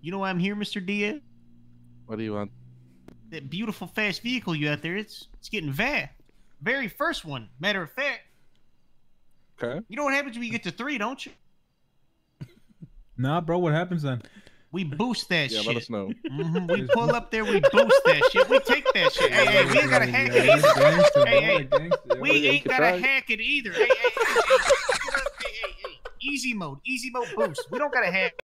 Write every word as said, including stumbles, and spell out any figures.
You know why I'm here, Mister Diaz? What do you want? That beautiful fast vehicle you out there, it's it's getting V A F. Very first one, matter of fact. Okay. You know what happens when you get to three, don't you? Nah, bro, what happens then? We boost that yeah, shit. let us know. Mm-hmm. We pull up there, we boost that shit. We take that shit. Hey, hey, we ain't gotta hack it either. Hey, hey, we ain't gotta hack it either. Hey, hey, hey, hey, hey, hey, hey. Easy mode, easy mode boost. We don't gotta hack